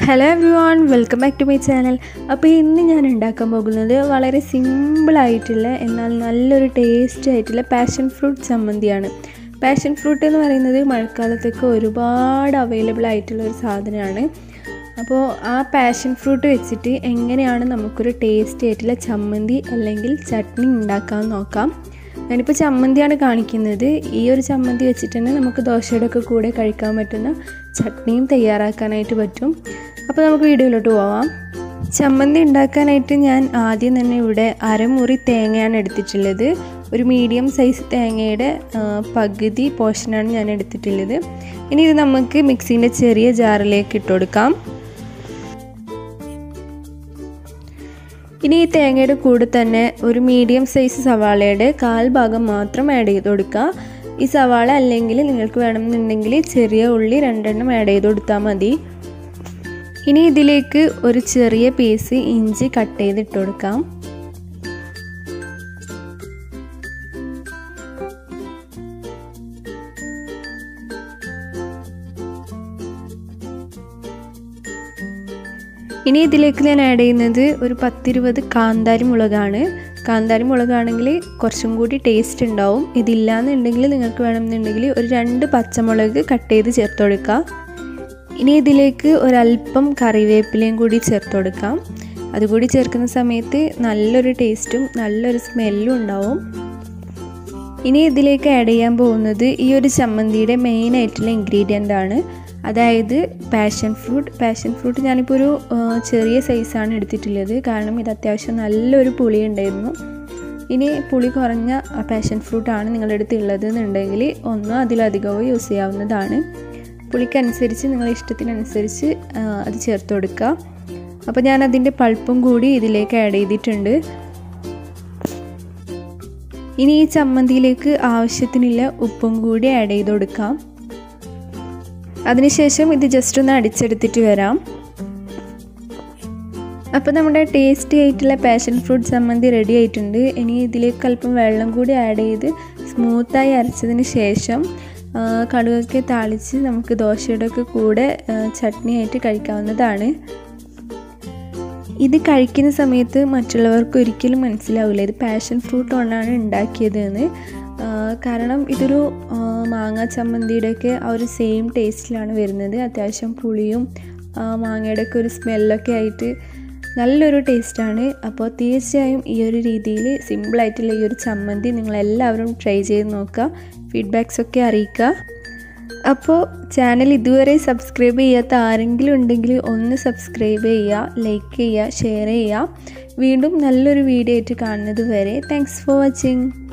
Hello everyone, welcome back to my channel. അപ്പോൾ ഇന്ന് ഞാൻ ഉണ്ടാക്കാൻ പോകുന്നത് വളരെ സിമ്പിൾ ആയിട്ടുള്ള എന്നാൽ നല്ലൊരു ടേസ്റ്റി ആയിട്ടുള്ള പാഷൻ ഫ്രൂട്ട് ചമ്മന്തിയാണ്. പാഷൻ ഫ്രൂട്ട് എന്ന് പറയുന്നത് മഴക്കാലത്തൊക്കെ ഒരുപാട് അവൈലബിൾ ആയിട്ടുള്ള ഒരു സാധനമാണ്. അപ്പോൾ ആ പാഷൻ ഫ്രൂട്ട് വെച്ചിട്ട് എങ്ങനെയാണ് നമുക്കൊരു ടേസ്റ്റി ആയിട്ടുള്ള ചമ്മന്തി അല്ലെങ്കിൽ ചട്നി ഉണ്ടാക്കാൻ നോക്കാം. ഞാനിപ്പോൾ ചമ്മന്തിയാണ് കാണിക്കുന്നത്. ഈ ഒരു ചമ്മന്തി വെച്ചിട്ട് തന്നെ നമുക്ക് ദോശയുടെ ഒക്കെ കൂടെ കഴിക്കാൻ പറ്റുന്ന ചട്നിയും തയ്യാറാക്കാനായിട്ട് പറ്റും. അപ്പോൾ നമുക്ക് വീഡിയോയിലോട്ട് പോവാം. ചമ്മന്തി ഉണ്ടാക്കാനായിട്ട് ഞാൻ ആദ്യം തന്നെ ഇവിടെ അരമുറി തേങ്ങയാണ് എടുത്തിട്ടുള്ളത്. ഒരു മീഡിയം സൈസ് തേങ്ങയുടെ പകുതി പോർഷനാണ് ഞാൻ എടുത്തിട്ടുള്ളത്. ഇനി ഇത് നമുക്ക് മിക്സിൻ്റെ ചെറിയ ജാറിലേക്ക് ഇട്ട് കൊടുക്കാം. ഇനി ഈ തേങ്ങയുടെ കൂടെ തന്നെ ഒരു മീഡിയം സൈസ് സവാളയുടെ 1/4 ഭാഗം മാത്രം ആഡ് ചെയ്ത് കൊടുക്കുക. ഈ സവാള അല്ലെങ്കിൽ നിങ്ങൾക്ക് വേണമെന്നുണ്ടെങ്കിൽ ചെറിയ ഉള്ളി 2 എണ്ണം ആഡ് ചെയ്ത് കൊടുത്താൽ മതി. ഇനി ഇതിലേക്ക് ഒരു ചെറിയ പീസ് ഇഞ്ചി കട്ട് ചെയ്തിട്ട് കൊടുക്കാം. ഇനി ഇതിലേക്ക് ഞാൻ ആഡ് ചെയ്യുന്നത് ഒരു 10-20 കാന്താരി മുളകാണ്. കാന്താരി മുളകാണെങ്കിൽ കുറച്ചും കൂടി ടേസ്റ്റ് ഉണ്ടാവും. ഇതില്ലാന്നുണ്ടെങ്കിൽ നിങ്ങൾക്ക് വേണമെന്നുണ്ടെങ്കിൽ ഒരു 2 പച്ചമുളക് കട്ട് ചെയ്ത് ചേർത്ത് കൊടുക്കുക. ഇനി ഇതിലേക്ക് ഒരല്പം കറിവേപ്പിലയും കൂടി ചേർത്ത് കൊടുക്കാം. അതുകൂടി ചേർക്കുന്ന സമയത്ത് നല്ലൊരു ടേസ്റ്റും നല്ലൊരു സ്മെല്ലും ഉണ്ടാവും. ഇനി ഇതിലേക്ക് ആഡ് ചെയ്യാൻ പോകുന്നത് ഈ ഒരു ചമ്മന്തിയുടെ മെയിൻ ആയിട്ടുള്ള ഇൻഗ്രീഡിയൻ്റ് ആണ്, അതായത് പാഷൻ ഫ്രൂട്ട് ഞാനിപ്പോൾ ഒരു ചെറിയ സൈസാണ് എടുത്തിട്ടുള്ളത്, കാരണം ഇത് അത്യാവശ്യം നല്ലൊരു പുളി ഉണ്ടായിരുന്നു. ഇനി പുളി കുറഞ്ഞ പാഷൻ ഫ്രൂട്ടാണ് നിങ്ങളുടെ അടുത്ത് ഉള്ളതെന്നുണ്ടെങ്കിൽ ഒന്നോ അതിലധികമോ യൂസ് ചെയ്യാവുന്നതാണ്. പുളിക്കനുസരിച്ച് നിങ്ങളുടെ ഇഷ്ടത്തിനനുസരിച്ച് അത് ചേർത്ത് കൊടുക്കുക. അപ്പോൾ ഞാൻ അതിൻ്റെ പൾപ്പും കൂടി ഇതിലേക്ക് ആഡ് ചെയ്തിട്ടുണ്ട്. ഇനി ഈ ചമ്മന്തിയിലേക്ക് ആവശ്യത്തിനുള്ള ഉപ്പും കൂടി ആഡ് ചെയ്ത് കൊടുക്കാം. അതിനുശേഷം ഇത് ജസ്റ്റ് ഒന്ന് അടിച്ചെടുത്തിട്ട് വരാം. അപ്പോൾ നമ്മുടെ ടേസ്റ്റി ആയിട്ടുള്ള പാഷൻ ഫ്രൂട്ട് ചമ്മന്തി റെഡി ആയിട്ടുണ്ട്. ഇനി ഇതിലേക്ക് അല്പം വെള്ളം കൂടി ആഡ് ചെയ്ത് സ്മൂത്തായി അരച്ചതിന് ശേഷം കടുകൊക്കെ താളിച്ച് നമുക്ക് ദോശയുടെ ഒക്കെ കൂടെ ചട്നി ആയിട്ട് കഴിക്കാവുന്നതാണ്. ഇത് കഴിക്കുന്ന സമയത്ത് മറ്റുള്ളവർക്ക് ഒരിക്കലും മനസ്സിലാവില്ല ഇത് പാഷൻ ഫ്രൂട്ട് കൊണ്ടാണ് ഉണ്ടാക്കിയതെന്ന്. കാരണം ഇതൊരു മാങ്ങ ചമ്മന്തിയുടെയൊക്കെ ആ ഒരു സെയിം ടേസ്റ്റിലാണ് വരുന്നത്. അത്യാവശ്യം പുളിയും മാങ്ങയുടെയൊക്കെ ഒരു സ്മെല്ലൊക്കെ ആയിട്ട് നല്ലൊരു ടേസ്റ്റാണ്. അപ്പോൾ തീർച്ചയായും ഈ ഒരു രീതിയിൽ സിമ്പിളായിട്ടുള്ള ഈ ഒരു ചമ്മന്തി നിങ്ങളെല്ലാവരും ട്രൈ ചെയ്ത് നോക്കുക, ഫീഡ്ബാക്സൊക്കെ അറിയിക്കുക. അപ്പോൾ ചാനൽ ഇതുവരെ സബ്സ്ക്രൈബ് ചെയ്യാത്ത ആരെങ്കിലും ഉണ്ടെങ്കിൽ ഒന്ന് സബ്സ്ക്രൈബ് ചെയ്യുക, ലൈക്ക് ചെയ്യുക, ഷെയർ ചെയ്യുക. വീണ്ടും നല്ലൊരു വീഡിയോ ആയിട്ട് കാണുന്നത് വരെ താങ്ക്സ് ഫോർ വാച്ചിങ്.